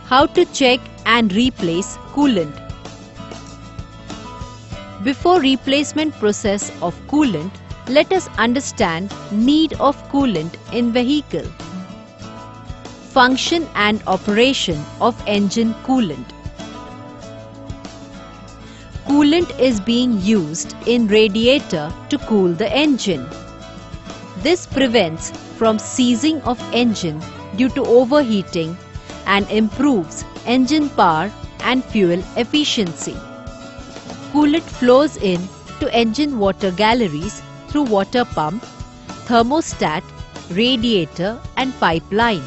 How to check and replace coolant. Before replacement process of coolant, let us understand need of coolant in vehicle. Function and operation of engine coolant. Coolant is being used in radiator to cool the engine. This prevents from seizing of engine due to overheating and improves engine power and fuel efficiency. Coolant flows in to engine water galleries through water pump, thermostat, radiator and pipeline.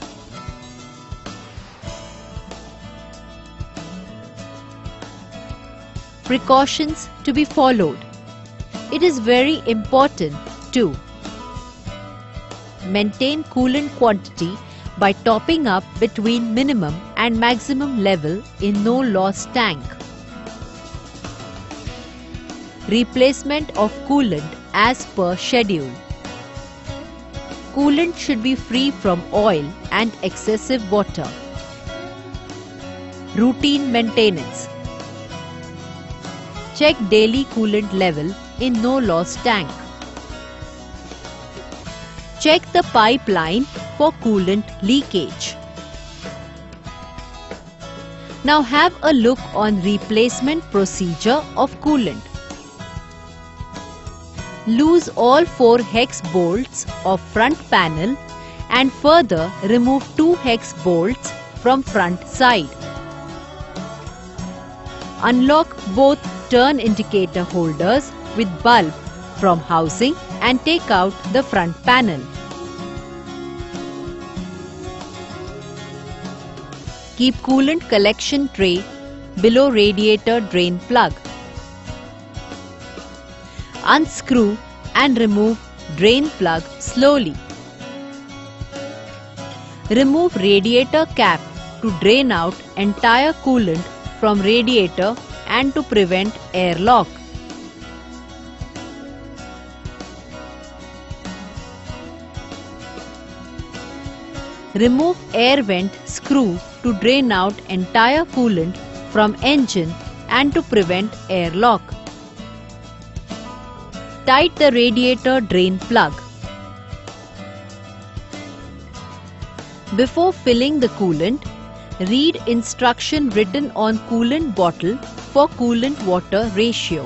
Precautions to be followed. It is very important to maintain coolant quantity by topping up between minimum and maximum level in no loss tank. Replacement of coolant as per schedule. Coolant should be free from oil and excessive water. Routine maintenance. Check daily coolant level in no loss tank. Check the pipeline for coolant leakage. Now have a look on replacement procedure of coolant. Loose all 4 hex bolts of front panel and further remove 2 hex bolts from front side. Unlock both turn indicator holders with bulb from housing and take out the front panel. Keep coolant collection tray below radiator drain plug. Unscrew and remove drain plug slowly. Remove radiator cap to drain out entire coolant from radiator and to prevent air lock. Remove air vent screw to drain out entire coolant from engine and to prevent air lock. Tight the radiator drain plug. Before filling the coolant, read instruction written on coolant bottle for coolant water ratio.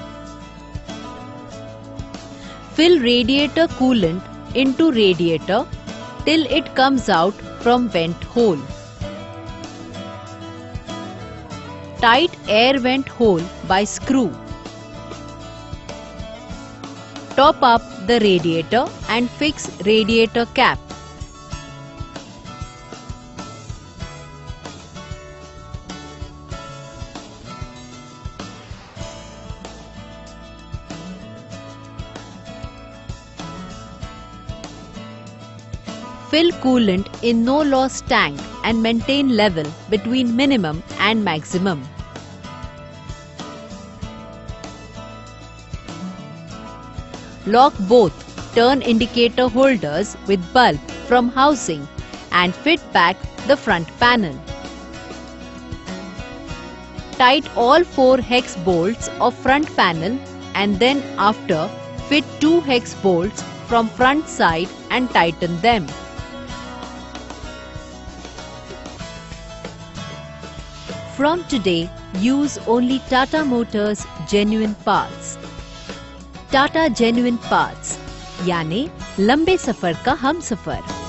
Fill radiator coolant into radiator till it comes out from vent hole. Tight air vent hole by screw. Top up the radiator and fix radiator cap. Fill coolant in no loss tank and maintain level between minimum and maximum. Lock both turn indicator holders with bulb from housing and fit back the front panel. Tight all 4 hex bolts of front panel and then after fit 2 hex bolts from front side and tighten them. From today, use only Tata Motors genuine parts. Tata genuine parts यानी लंबे सफर का हमसफर।